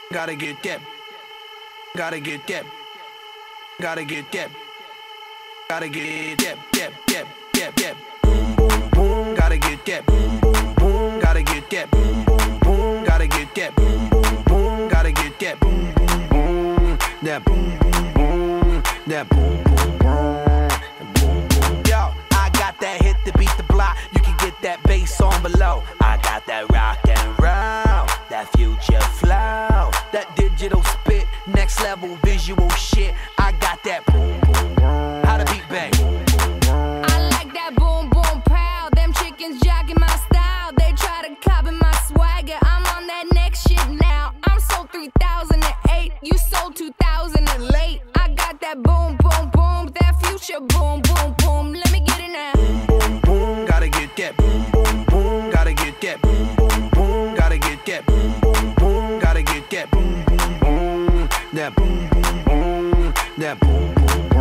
Gotta get that. Gotta get that. Gotta get that. Gotta get that. Boom, boom, boom. Gotta get that. Boom, boom, boom. Gotta get that. Boom, boom, boom. Gotta get that. Boom, boom, boom. Gotta get that. Boom, boom, boom. That boom, boom, boom. That boom, boom, boom. Yo, I got that hit to beat the block. You can get that bass on below. I got that rock and roll, that future flow, that digital spit, next level visual shit. I got that boom, boom, boom. How the beat bang? I like that boom, boom, pow. Them chickens jacking my style. They try to copy my swagger. I'm on that next shit now. I'm sold 3008. You sold 2000 and late. I got that boom, boom, boom. That future boom, boom, boom. Let me get it now. Boom, boom, boom. Gotta get that. Boom, boom, boom. Gotta get that. Boom, boom, boom. Gotta get that. Boom, boom, boom. Gotta get that. Boom, boom, boom. That boom, boom, boom. That boom, boom,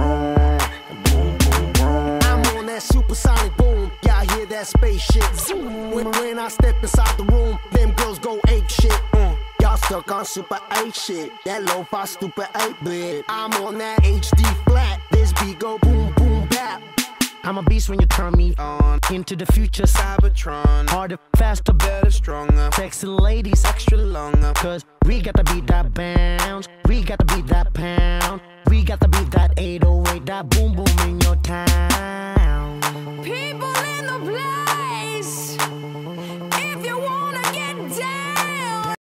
boom. I'm on that supersonic boom. Y'all hear that spaceship zoom. When I step inside the room, them girls go ape shit. Y'all stuck on super 8 shit. That lo-fi stupid 8-bit. I'm on that HD flat. This beat go boom, boom, bap. I'm a beast when you turn me on. Into the future, Cybertron. harder, faster, Better, stronger. sexy ladies, Extra longer. cause we got to beat that bounce, we got to beat that pound, we got to beat that 808, that boom boom in your town. People in the place.